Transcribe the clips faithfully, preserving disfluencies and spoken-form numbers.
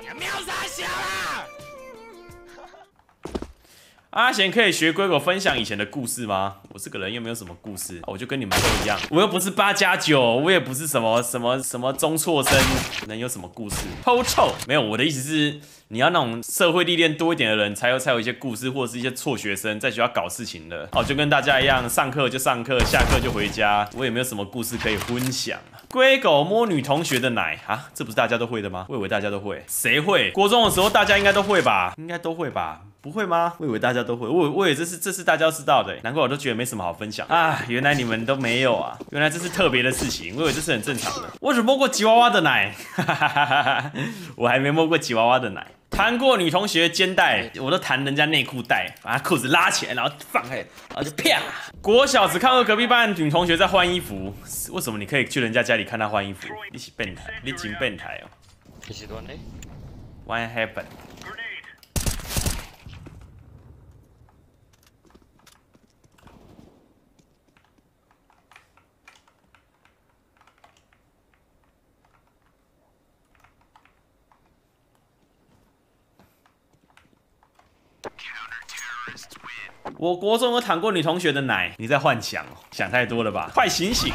喵啥小啦？ 阿贤可以学龟狗分享以前的故事吗？我这个人又没有什么故事，我就跟你们都一样，我又不是八加九，我也不是什么什么什么中辍生，能有什么故事？偷臭没有，我的意思是，你要那种社会历练多一点的人，才有才有一些故事，或者是一些辍学生在学校搞事情的。哦，就跟大家一样，上课就上课，下课就回家，我也没有什么故事可以分享。龟狗摸女同学的奶啊，这不是大家都会的吗？我以为大家都会，谁会？国中的时候大家应该都会吧？应该都会吧？不会吗？我以为大家都会，我我以为这是这是大家都知道的，难怪我都觉得没什么好分享啊！原来你们都没有啊！原来这是特别的事情，我以为这是很正常的。我只摸过吉娃娃的奶，哈哈哈哈！我还没摸过吉娃娃的奶。弹过女同学肩带，我都弹人家内裤带，把她裤子拉起来，然后放开，然后就啪！国小只看过隔壁班女同学在换衣服，为什么你可以去人家家里看她换衣服？你是变态，你真变态哦 Is it one day? What happened？我国中有躺过女同学的奶，你在幻想哦，想太多了吧？快醒醒！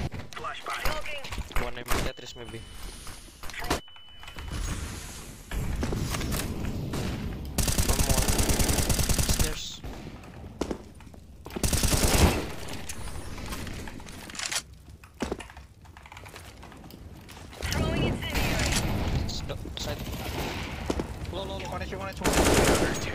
One name Tetris maybe. One more. Stairs. Stop. Side. Low, low, low. One H, one H, one H.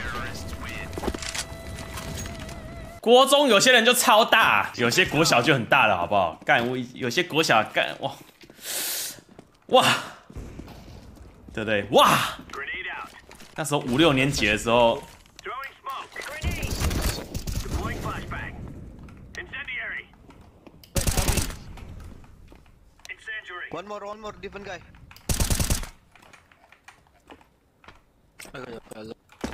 国中有些人就超大，有些国小就很大了，好不好？干我有些国小干哇哇，对不对？哇！那时候五六年级的时候， One more, one more, different guy. I got you.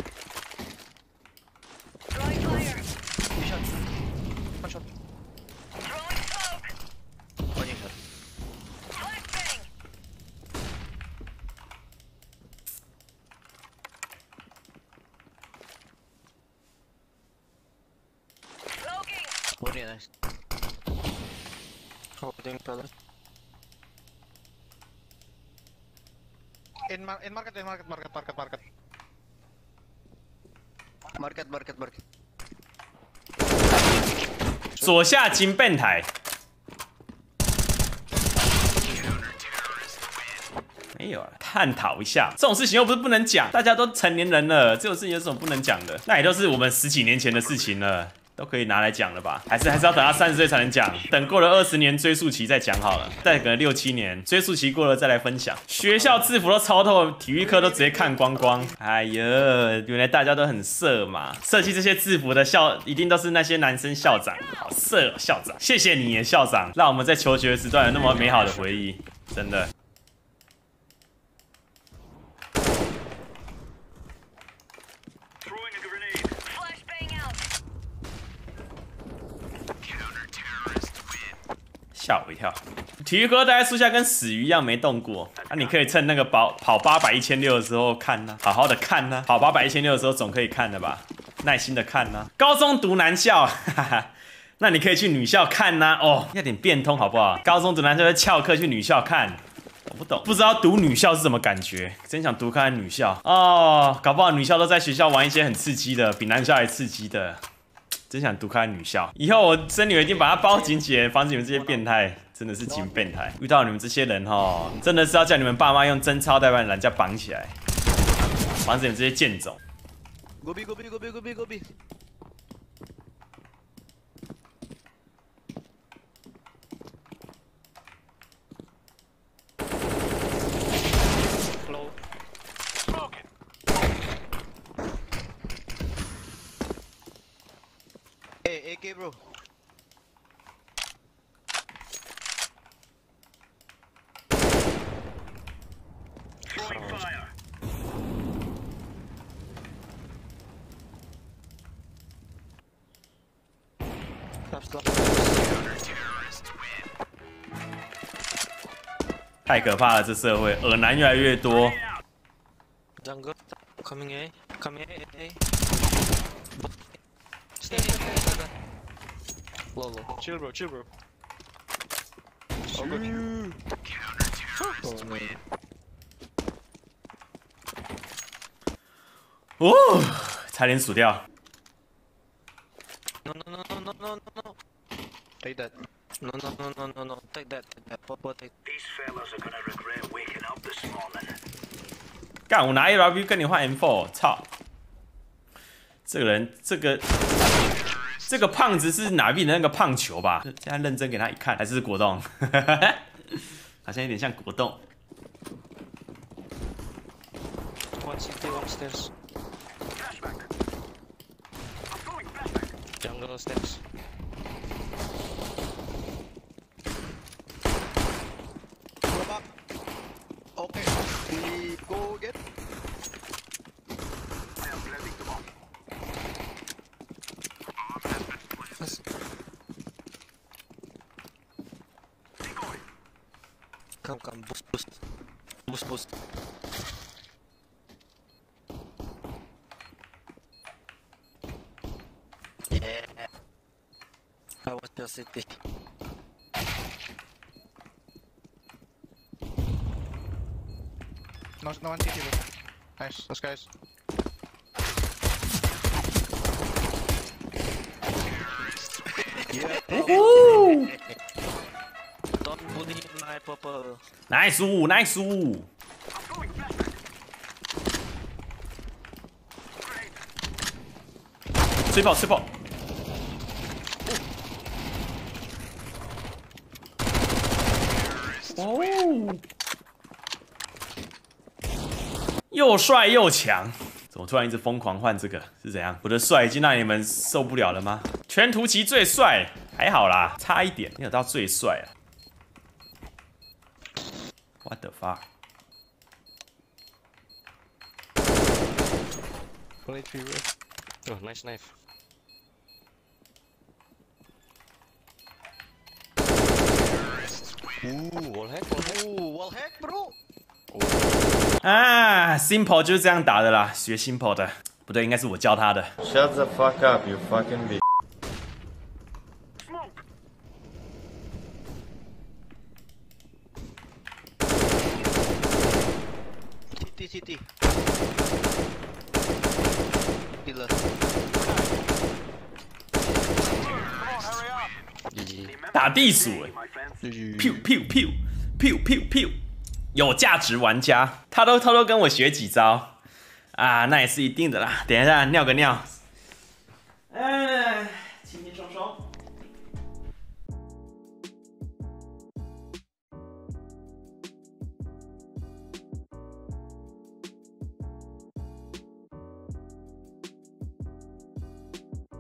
Throwing fire. One shot. One shot. Throwing smoke. One shot. Flashbang. Smoking. Very nice. Holding palace. In, mar in market, in market, market, market, market. Market, market, market. 左下金变态。没有啊，探讨一下，这种事情又不是不能讲，大家都成年人了，这种事情有什么不能讲的？那也都是我们十几年前的事情了。都可以拿来讲了吧？还是还是要等到三十岁才能讲？等过了二十年追溯期再讲好了，再等六七年追溯期过了再来分享。学校制服都超透，体育课都直接看光光。哎呀，原来大家都很色嘛！设计这些制服的校一定都是那些男生校长，好色哦，校长！谢谢你，校长，让我们在求学时段有那么美好的回忆，真的。吓我一跳！体育课待在树下跟死鱼一样没动过。那、啊、你可以趁那个跑跑八百一千六的时候看呢、啊，好好的看呢、啊。跑八百一千六的时候总可以看的吧？耐心的看呢、啊。高中读男校，哈哈，那你可以去女校看呢、啊。哦，要点变通好不好？高中读男校就翘课去女校看。我不懂，不知道读女校是什么感觉，真想读看女校哦。搞不好女校都在学校玩一些很刺激的，比男校还刺激的。真想读开女校，以后我生女儿一定把她包紧紧，防止你们这些变态，真的是极变态。遇到你们这些人哈，真的是要叫你们爸妈用贞操带把人家绑起来，防止你们这些贱种。 Go B, go B, go B, go B, go B. Low. Hey, A K bro. Stop, stop. 太可怕了，这社会恶男越来越多。 Jungle. Coming A. Coming A. A. Stay, stay, stay. Low, low. Chill, bro. Chill, bro. Oh, good. Oh, man. 哦，差点数掉。 No, no, no, no, no, no, no, no. Take that. No, no, no, no, no, no. Take that, take that. Pop, pop, take. These fellas are gonna regret waking up this morning. 干，我拿 A W 跟你换 M 四， 操！这个人，这个这个胖子是哪边的那个胖球吧？现在认真给他一看，还是果冻，好像有点像果冻。 One city, one stairs. Jungle stairs. Go back. Okay. We go again. I am planting the bomb. Decoy. Come, come, boost, boost. Boost, boost. Yeah. How was your city? No, no one city, bro. Nice. Those guys. Woohoo! Don't bully my purple. Nice 五 ，Nice 五。吹爆，吹爆！哦，又帅又强，怎么突然一直疯狂换这个？是怎样？我的帅已经让你们受不了了吗？全图奇最帅，还好啦，差一点没有到最帅啊。What the fuck？ One H P, bro. Oh, nice knife. Ooh, wall hack, wall hack. Ooh, wall hack, bro. 啊 ，Simple 就是这样打的啦，学 Simple 的，不对，应该是我教他的。 Shut the fuck up, you fucking bitch. City, city. Killer. G G. 打地鼠、欸， My friends. 噗噗噗噗噗噗，有价值玩家，他都偷偷跟我学几招啊，那也是一定的啦。等一下尿个尿，